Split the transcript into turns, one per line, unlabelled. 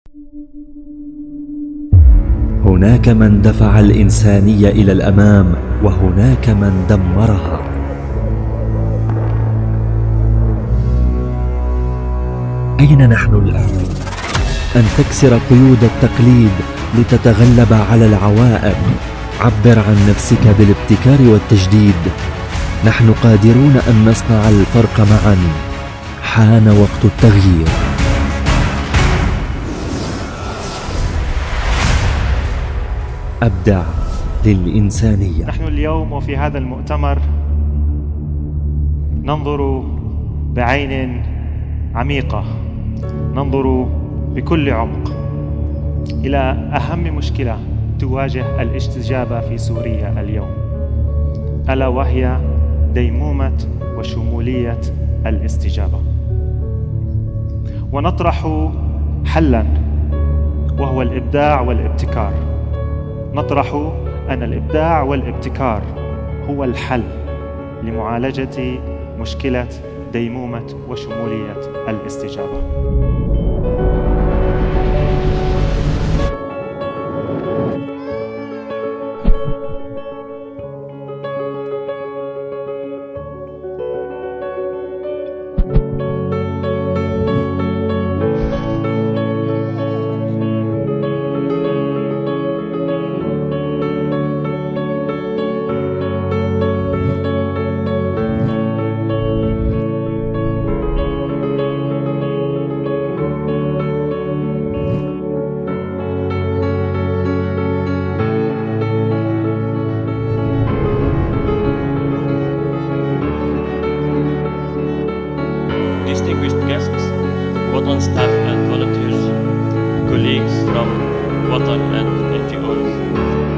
هناك من دفع الإنسانية إلى الأمام، وهناك من دمرها. أين نحن الآن؟ أن تكسر قيود التقليد لتتغلب على العوائق. عبر عن نفسك بالابتكار والتجديد. نحن قادرون أن نصنع الفرق معا. حان وقت التغيير. أبدع للإنسانية.
نحن اليوم وفي هذا المؤتمر ننظر بعين عميقة، ننظر بكل عمق إلى أهم مشكلة تواجه الاستجابة في سوريا اليوم، ألا وهي ديمومة وشمولية الاستجابة. ونطرح حلاً وهو الإبداع والابتكار. نطرح أن الإبداع والابتكار هو الحل لمعالجة مشكلة ديمومة وشمولية الاستجابة.
Distinguished guests, Watan staff and volunteers, colleagues from Watan and NGOs,